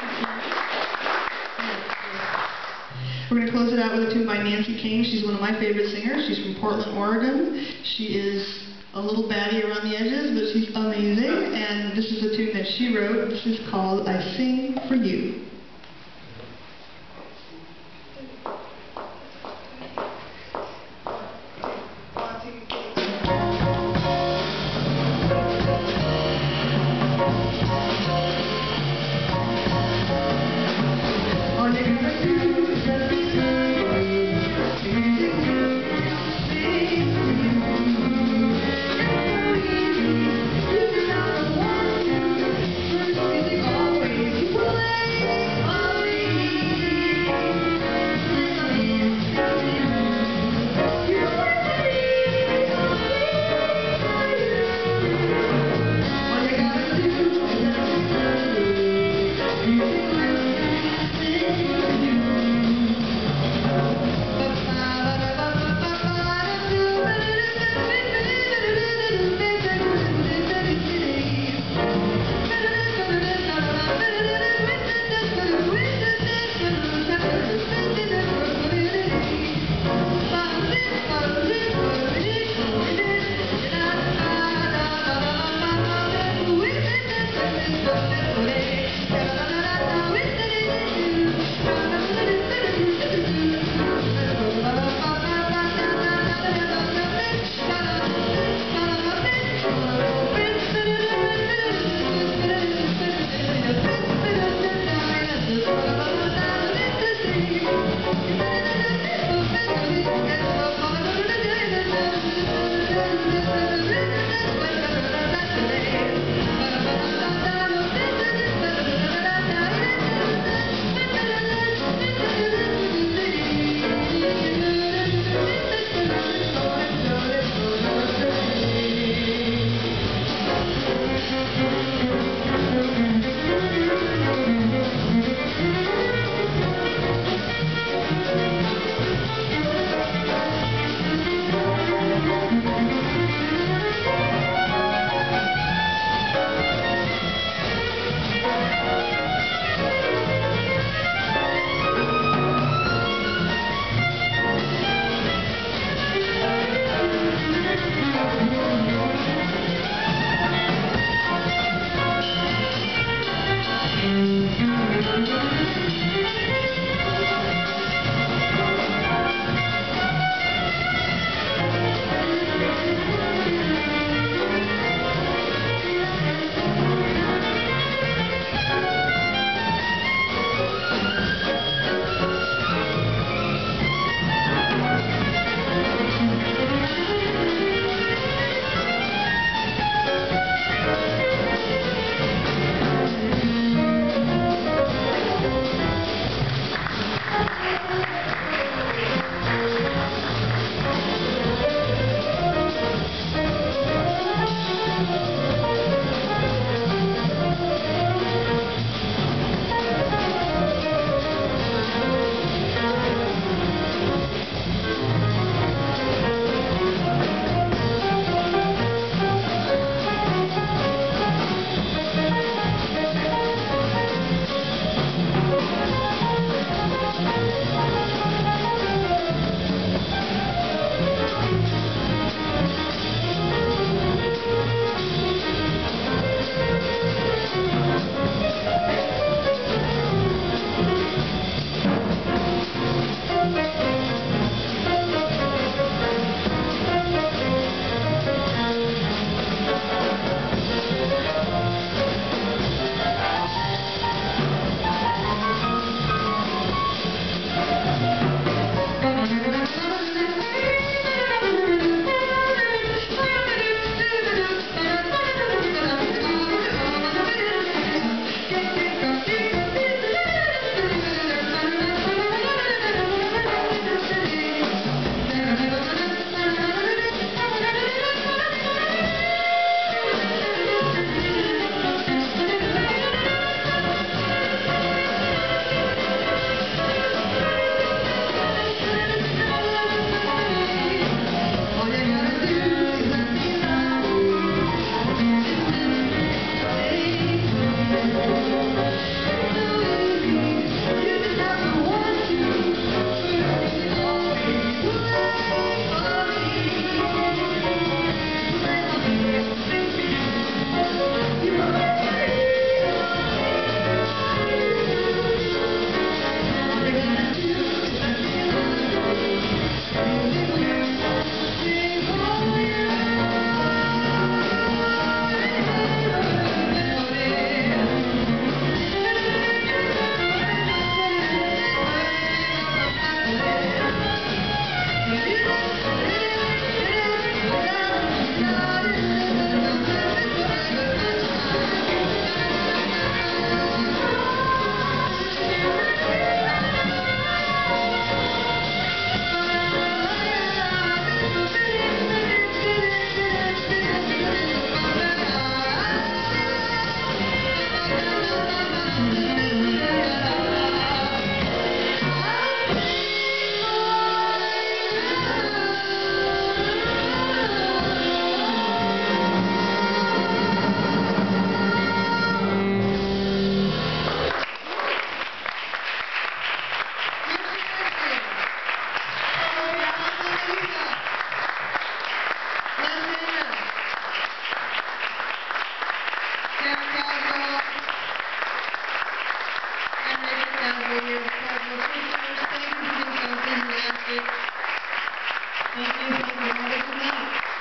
We're going to close it out with a tune by Nancy King. She's one of my favorite singers. She's from Portland, Oregon. She is a little batty around the edges, but she's amazing. And this is a tune that she wrote. This is called I Sing for You. Caswell and Richard Caswell here, Caswell Sisters. Thank you for being so enthusiastic. Thank you. Have a wonderful night.